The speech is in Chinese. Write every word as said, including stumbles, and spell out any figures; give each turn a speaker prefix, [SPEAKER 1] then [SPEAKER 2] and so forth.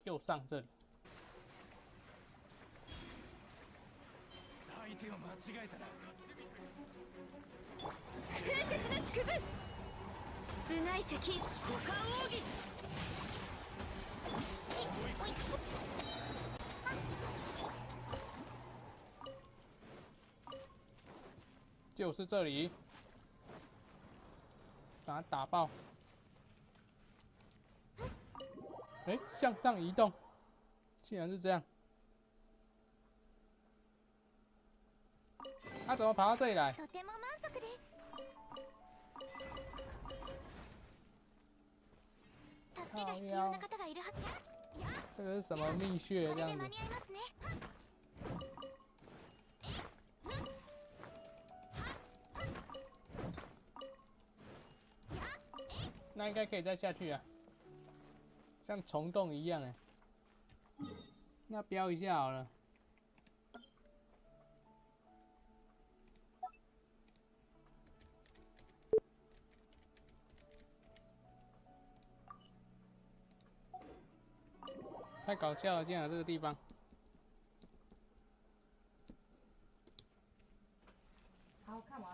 [SPEAKER 1] 右上这里。
[SPEAKER 2] 相手を間違えたな。
[SPEAKER 3] 風雪の縮図。部外者キース。股間奥義。
[SPEAKER 1] 就是这里，把它打爆。哎，向上移动，竟然是这样。他怎么跑到这里来？
[SPEAKER 3] とても満足です。助けが必要な方がいるはず。
[SPEAKER 1] 这个是什么蜜穴这样子？
[SPEAKER 3] 間に合いますね。
[SPEAKER 1] 那应该可以再下去啊，像虫洞一样哎。那标一下好了。太搞笑了，竟然有这个地方。
[SPEAKER 4] 好，看完。